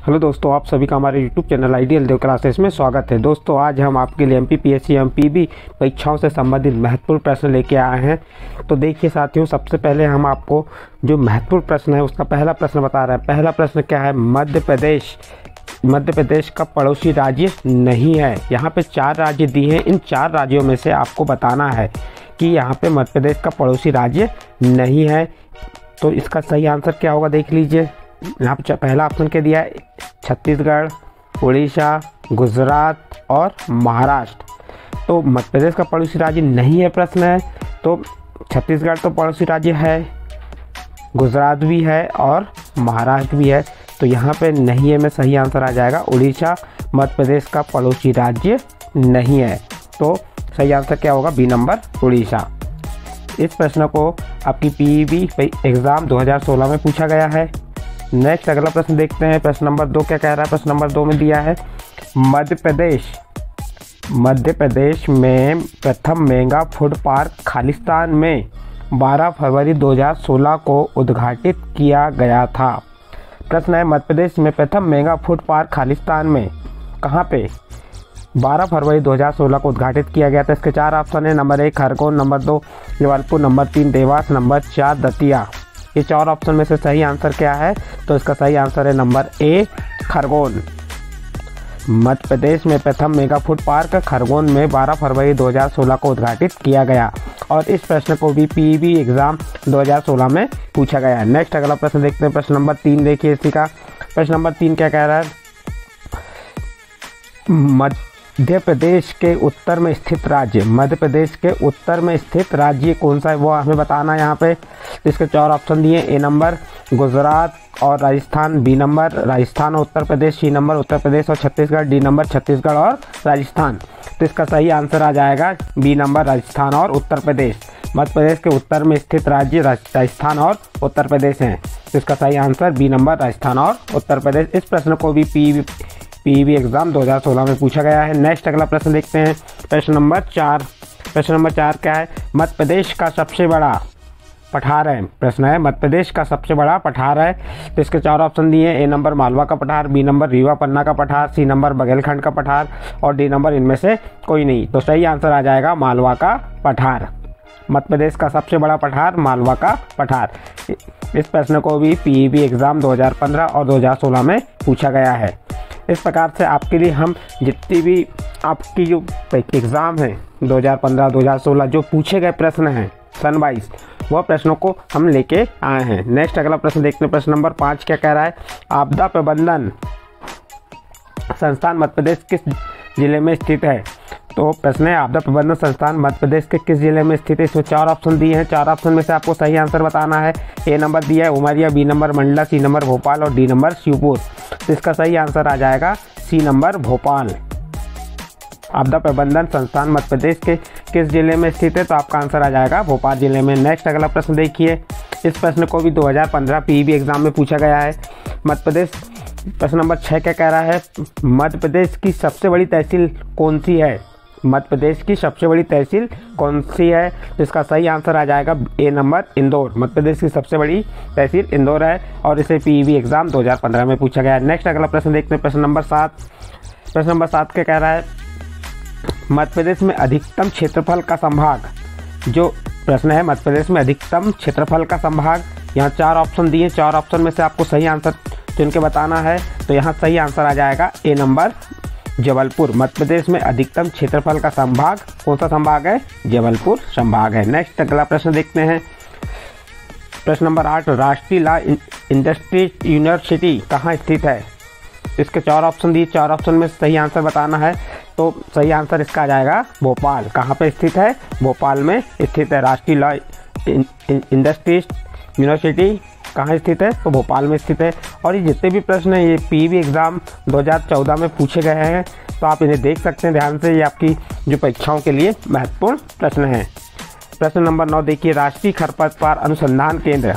Hello दोस्तों, आप सभी का हमारे YouTube channel ideal Dev classes में स्वागत है। दोस्तों, आज हम आपके लिए एमपीपीएससी एमपीबी परीक्षाओं से संबंधित महत्वपूर्ण प्रश्न लेके आए हैं। तो देखिए साथियों, सबसे पहले हम आपको जो महत्वपूर्ण प्रश्न है उसका पहला प्रश्न बता रहे हैं। पहला प्रश्न क्या है? मध्य प्रदेश का पड़ोसी राज्य नहीं है। यहाँ पे 4 राज्य दिए हैं। इन 4 राज्यों में से आपको बताना है कि यहाँ पे मध्य प्रदेश का पड़ोसी राज्य नहीं है। तो इसका सही आंसर क्या होगा, देख लीजिए। यहाँ पे पहला ऑप्शन क्या दिया है? छत्तीसगढ़, उड़ीसा, गुजरात और महाराष्ट्र। तो मध्य प्रदेश का पड़ोसी राज्य नहीं है प्रश्न है। तो छत्तीसगढ़ तो पड़ोसी राज्य है, गुजरात भी है और महाराष्ट्र भी है। तो यहाँ पे नहीं है में सही आंसर आ जाएगा उड़ीसा मध्य प्रदेश का पड़ोसी राज्य नहीं है। तो सही आंसर क्या होगा? B number, Orissa. इस प्रश्न को आपकी पीईबी एग्ज़ाम 2016 में पूछा गया है। नेक्स्ट अगला प्रश्न देखते हैं। प्रश्न नंबर 2 क्या कह रहा है? प्रश्न नंबर 2 में दिया है मध्य प्रदेश में प्रथम मेगा फूड पार्क खालिस्तान में 12 फरवरी 2016 को उद्घाटित किया गया था। प्रश्न है, मध्य प्रदेश में प्रथम मेगा फूड पार्क खालिस्तान में कहाँ पे 12 फरवरी 2016 को उद्घाटित किया गया था? इसके 4 ऑप्शन है। Number 1 Khargone, number 2 Jabalpur, number 3 Dewas, number 4 Datia. ये 4 ऑप्शन में से सही आंसर क्या है? तो इसका सही आंसर है नंबर ए, खरगोन। मध्य प्रदेश में प्रथम मेगा फूड पार्क खरगोन में 12 फरवरी 2016 को उद्घाटित किया गया। और इस प्रश्न को भी पीईबी एग्जाम 2016 में पूछा गया है। नेक्स्ट अगला प्रश्न देखते हैं। प्रश्न नंबर 3 देखिए इसी का। प्रश्न नंबर 3 क्या कह रहा है? मध्य प्रदेश के उत्तर में स्थित राज्य कौन सा है वो हमें बताना है यहाँ पे। इसके 4 ऑप्शन दिए। ए नंबर गुजरात और राजस्थान, बी नंबर राजस्थान और उत्तर प्रदेश, सी नंबर उत्तर प्रदेश और छत्तीसगढ़, डी नंबर छत्तीसगढ़ और राजस्थान। तो इसका सही आंसर आ जाएगा बी नंबर राजस्थान और उत्तर प्रदेश। मध्य प्रदेश के उत्तर में स्थित राज्य राजस्थान और उत्तर प्रदेश हैं। तो इसका सही आंसर बी नंबर राजस्थान और उत्तर प्रदेश। इस प्रश्न को भी पीईबी एग्जाम 2016 में पूछा गया है। नेक्स्ट अगला प्रश्न देखते हैं। प्रश्न नंबर 4 क्या है? मध्य प्रदेश का सबसे बड़ा पठार है। प्रश्न है, मध्य प्रदेश का सबसे बड़ा पठार है। तो इसके 4 ऑप्शन दिए। ए नंबर मालवा का पठार, बी नंबर रीवा पन्ना का पठार, सी नंबर बघेलखंड का पठार और डी नंबर इनमें से कोई नहीं। तो सही आंसर आ जाएगा मालवा का पठार। मध्य प्रदेश का सबसे बड़ा पठार मालवा का पठार। इस प्रश्न को भी पीईबी एग्जाम 2015 और 2016 में पूछा गया है। इस प्रकार से आपके लिए हम जितनी भी आपकी जो एग्ज़ाम है 2015 2016 जो पूछे गए प्रश्न हैं सन वाइज, वह प्रश्नों को हम लेके आए हैं। नेक्स्ट अगला प्रश्न देखते हैं। प्रश्न नंबर 5 क्या कह रहा है? आपदा प्रबंधन संस्थान मध्य प्रदेश किस जिले में स्थित है? तो प्रश्न है, आपदा प्रबंधन संस्थान मध्य प्रदेश के किस जिले में स्थित है? इसमें 4 ऑप्शन दिए हैं। 4 ऑप्शन में से आपको सही आंसर बताना है। ए नंबर दिया है Umaria, B number Mandla, C number Bhopal और डी नंबर शिवपुर। तो इसका सही आंसर आ जाएगा सी नंबर भोपाल। आपदा प्रबंधन संस्थान मध्य प्रदेश के किस जिले में स्थित है? तो आपका आंसर आ जाएगा भोपाल जिले में। नेक्स्ट अगला प्रश्न देखिए। इस प्रश्न को भी 2015 पीईबी एग्जाम में पूछा गया है। मध्य प्रदेश प्रश्न नंबर 6 क्या कह रहा है? मध्य प्रदेश की सबसे बड़ी तहसील कौन सी है? मध्य प्रदेश की सबसे बड़ी तहसील कौन सी है? तो इसका सही आंसर आ जाएगा ए नंबर इंदौर। मध्य प्रदेश की सबसे बड़ी तहसील इंदौर है और इसे पीईबी एग्जाम 2015 में पूछा गया है। नेक्स्ट अगला प्रश्न देखते हैं। प्रश्न नंबर 7 क्या कह रहा है? मध्य प्रदेश में अधिकतम क्षेत्रफल का संभाग, जो प्रश्न है मध्य प्रदेश में अधिकतम क्षेत्रफल का संभाग, यहाँ 4 ऑप्शन दिए। 4 ऑप्शन में से आपको सही आंसर चुन के बताना है। तो यहाँ सही आंसर आ जाएगा ए नंबर जबलपुर। मध्य प्रदेश में अधिकतम क्षेत्रफल का संभाग कौन सा संभाग है? जबलपुर संभाग है। नेक्स्ट अगला प्रश्न देखते हैं। प्रश्न नंबर 8 राष्ट्रीय लॉ इंडस्ट्री यूनिवर्सिटी कहाँ स्थित है? इसके 4 ऑप्शन दिए। 4 ऑप्शन में सही आंसर बताना है। तो सही आंसर इसका आ जाएगा भोपाल। कहाँ पे स्थित है? भोपाल में स्थित है। राष्ट्रीय लॉ इंडस्ट्रीज यूनिवर्सिटी कहाँ स्थित है? तो भोपाल में स्थित है। और ये जितने भी प्रश्न हैं ये पीईबी एग्ज़ाम 2014 में पूछे गए हैं। तो आप इन्हें देख सकते हैं ध्यान से। ये आपकी जो परीक्षाओं के लिए महत्वपूर्ण प्रश्न हैं। प्रश्न नंबर 9 देखिए। राष्ट्रीय खरपतवार अनुसंधान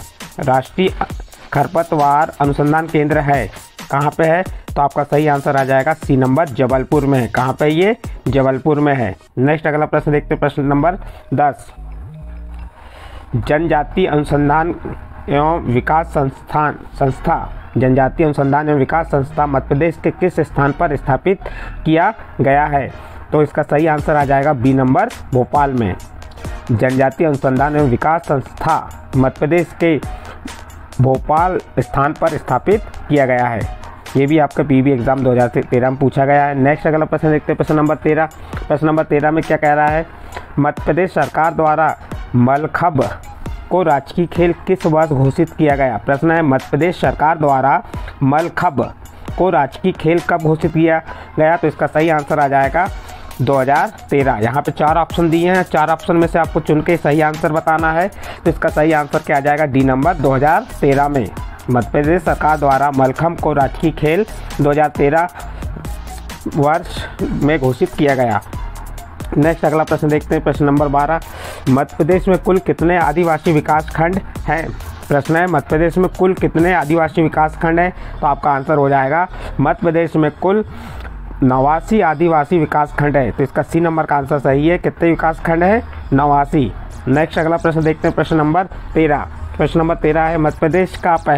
केंद्र है कहाँ पे है? तो आपका सही आंसर आ जाएगा सी नंबर जबलपुर में है। कहाँ पे? ये जबलपुर में है। नेक्स्ट अगला प्रश्न देखते हैं। प्रश्न नंबर 10 जनजातीय अनुसंधान एवं विकास संस्था जनजातीय अनुसंधान एवं विकास संस्था मध्य प्रदेश के किस स्थान पर स्थापित किया गया है? तो इसका सही आंसर आ जाएगा बी नंबर, भोपाल में। जनजातीय अनुसंधान एवं विकास संस्था मध्य प्रदेश के भोपाल स्थान पर स्थापित किया गया है। ये भी आपका पीबी एग्जाम 2013 में पूछा गया है। नेक्स्ट अगला प्रश्न देखते हैं, प्रश्न नंबर 13। प्रश्न नंबर 13 में क्या कह रहा है? मध्य प्रदेश सरकार द्वारा मलखंभ को राजकीय खेल किस वर्ष घोषित किया गया? प्रश्न है, मध्य प्रदेश सरकार द्वारा मलखंभ को राजकीय खेल कब घोषित किया गया? तो इसका सही आंसर आ जाएगा 2013। यहाँ पे 4 ऑप्शन दिए हैं, 4 ऑप्शन में से आपको चुन के सही आंसर बताना है। तो इसका सही आंसर क्या आ जाएगा? डी नंबर, 2013 में मध्य प्रदेश सरकार द्वारा मलखंभ को राजकीय खेल 2013 वर्ष में घोषित किया गया। नेक्स्ट अगला प्रश्न देखते हैं, प्रश्न नंबर 12। मध्य प्रदेश में कुल कितने आदिवासी विकास खंड हैं? प्रश्न है, मध्य प्रदेश में कुल कितने आदिवासी विकास खंड हैं? तो आपका आंसर हो जाएगा मध्य प्रदेश में कुल 89 आदिवासी विकास खंड है। तो इसका सी नंबर का आंसर सही है। कितने विकास खंड है? 89। नेक्स्ट अगला प्रश्न देखते हैं, प्रश्न नंबर 13। प्रश्न नंबर 13 है, मध्य प्रदेश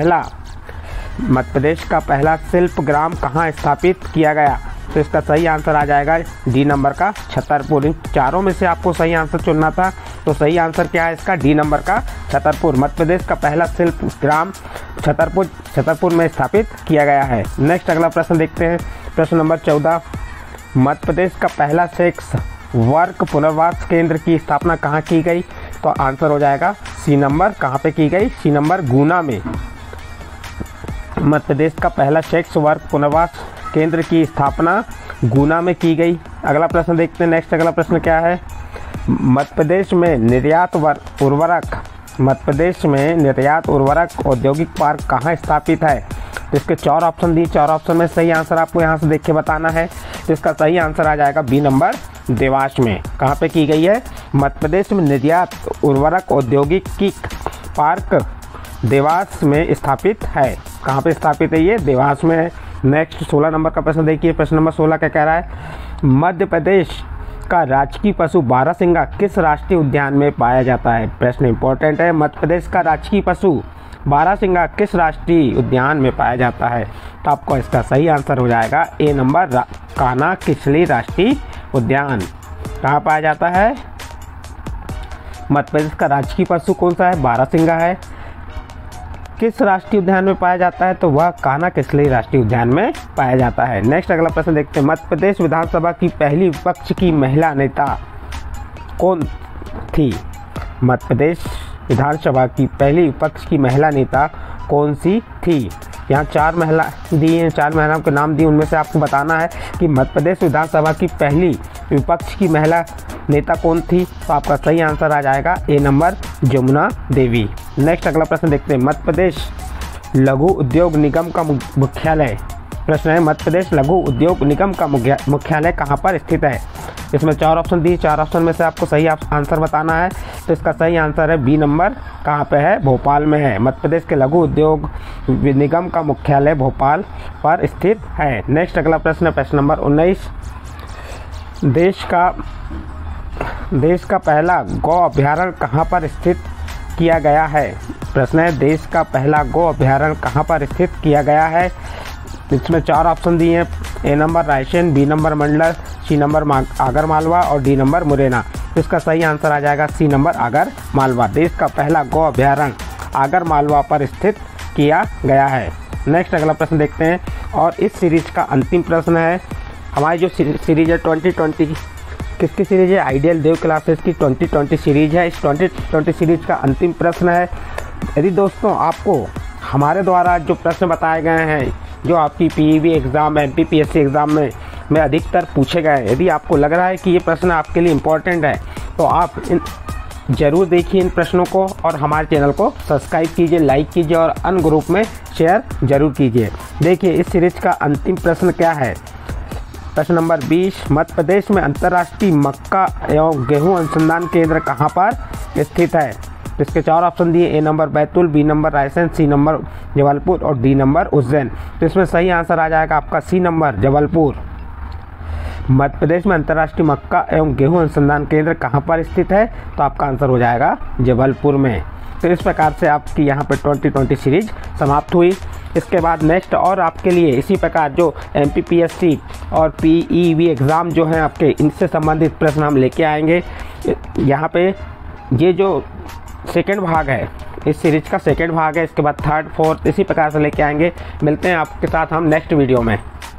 का पहला शिल्प ग्राम कहाँ स्थापित किया गया? तो इसका सही आंसर आ जाएगा डी नंबर का, छतरपुर। इन चारों में से आपको सही आंसर चुनना था। तो सही आंसर क्या है इसका? डी नंबर का, छतरपुर। मध्य प्रदेश का पहला शिल्प ग्राम छतरपुर में स्थापित किया गया है। नेक्स्ट अगला प्रश्न देखते हैं, प्रश्न नंबर 14। मध्य प्रदेश का पहला सेक्स वर्क पुनर्वास केंद्र की स्थापना कहाँ की गई? तो आंसर हो जाएगा सी नंबर, कहाँ पे की गई? सी नंबर, गुना में। मध्य प्रदेश का पहला सेक्स वर्क पुनर्वास केंद्र की स्थापना गुना में की गई। अगला प्रश्न देखते हैं, नेक्स्ट अगला प्रश्न क्या है? मध्य प्रदेश में निर्यात उर्वरक औद्योगिक पार्क कहाँ स्थापित है? तो इसके 4 ऑप्शन दिए, 4 ऑप्शन में सही आंसर आपको यहाँ से देख के बताना है। तो इसका सही आंसर आ जाएगा बी नंबर, देवास में। कहाँ पे की गई है? मध्य प्रदेश में निर्यात उर्वरक औद्योगिक पार्क देवास में स्थापित है। कहाँ पे स्थापित है ये? देवास में है। नेक्स्ट 16 नंबर का प्रश्न देखिए, प्रश्न नंबर 16 क्या कह रहा है? मध्य प्रदेश का राजकीय पशु बारहसिंगा किस राष्ट्रीय उद्यान में पाया जाता है? प्रश्न इंपॉर्टेंट है। मध्य प्रदेश का राजकीय पशु बारहसिंगा किस राष्ट्रीय उद्यान में पाया जाता है? तो आपको इसका सही आंसर हो जाएगा ए नंबर, कान्हा किसली राष्ट्रीय उद्यान। कहाँ पाया जाता है? मध्य प्रदेश का राजकीय पशु कौन सा है? बारहसिंगा है। किस राष्ट्रीय उद्यान में पाया जाता है? तो वह कान्हा किसली राष्ट्रीय उद्यान में पाया जाता है। नेक्स्ट अगला प्रश्न देखते हैं, मध्य प्रदेश विधानसभा की पहली विपक्ष की महिला नेता कौन थी? मध्य प्रदेश विधानसभा की पहली विपक्ष की महिला नेता कौन सी थी? यहाँ 4 महिला दी हैं, 4 महिलाओं के नाम दिए, उनमें से आपको बताना है कि मध्य प्रदेश विधानसभा की पहली विपक्ष की महिला नेता कौन थी। तो आपका सही आंसर आ जाएगा A number, Jamuna Devi. Next अगला प्रश्न देखते हैं, मध्य प्रदेश लघु उद्योग निगम का मुख्यालय। प्रश्न है, मध्य प्रदेश लघु उद्योग निगम का मुख्यालय कहाँ पर स्थित है? इसमें 4 ऑप्शन दिए, 4 ऑप्शन में से आपको सही आंसर बताना है। तो इसका सही आंसर है बी नंबर, कहाँ पे है? भोपाल में है। मध्य प्रदेश के लघु उद्योग निगम का मुख्यालय भोपाल पर स्थित है। नेक्स्ट अगला प्रश्न, प्रश्न नंबर 19। देश का पहला गौ अभ्यारण्य कहाँ पर स्थित किया गया है? प्रश्न है, देश का पहला गौ अभ्यारण्य कहाँ पर स्थित किया गया है? इसमें 4 ऑप्शन दिए हैं, A number Raisen, B number Mandla, C number Agar Malwa और डी नंबर मुरैना। इसका सही आंसर आ जाएगा सी नंबर, आगर मालवा। देश का पहला गौ अभ्यारण्य आगर मालवा पर स्थित किया गया है। नेक्स्ट अगला प्रश्न देखते हैं, और इस सीरीज का अंतिम प्रश्न है। हमारी जो सीरीज है 2020 किसकी सीरीज है? आइडियल देव क्लासेस की 2020 सीरीज है। इस 2020 सीरीज का अंतिम प्रश्न है। यदि दोस्तों आपको हमारे द्वारा जो प्रश्न बताए गए हैं, जो आपकी पीईबी एग्ज़ाम, एमपीपीएससी एग्ज़ाम में अधिकतर पूछे गए, यदि आपको लग रहा है कि ये प्रश्न आपके लिए इम्पोर्टेंट है, तो आप ज़रूर देखिए इन प्रश्नों को और हमारे चैनल को सब्सक्राइब कीजिए, लाइक कीजिए और अन्य ग्रुप में शेयर जरूर कीजिए। देखिए इस सीरीज का अंतिम प्रश्न क्या है? प्रश्न नंबर 20, मध्य प्रदेश में अंतर्राष्ट्रीय मक्का एवं गेहूं अनुसंधान केंद्र कहाँ पर स्थित है? इसके 4 ऑप्शन दिए, A number Betul, B number Raisen, C number Jabalpur और डी नंबर उज्जैन। तो इसमें सही आंसर आ जाएगा आपका सी नंबर, जबलपुर। मध्य प्रदेश में अंतर्राष्ट्रीय मक्का एवं गेहूं अनुसंधान केंद्र कहाँ पर स्थित है? तो आपका आंसर हो जाएगा जबलपुर में। तो इस प्रकार से आपकी यहाँ पर 2020 सीरीज समाप्त हुई। इसके बाद नेक्स्ट और आपके लिए इसी प्रकार जो MPPSC और PEV एग्ज़ाम जो हैं आपके, इनसे संबंधित प्रश्न हम लेके आएंगे। यहाँ पे ये जो सेकेंड भाग है, इस सीरीज का सेकेंड भाग है, इसके बाद थर्ड फोर्थ इसी प्रकार से लेके आएंगे। मिलते हैं आपके साथ हम नेक्स्ट वीडियो में।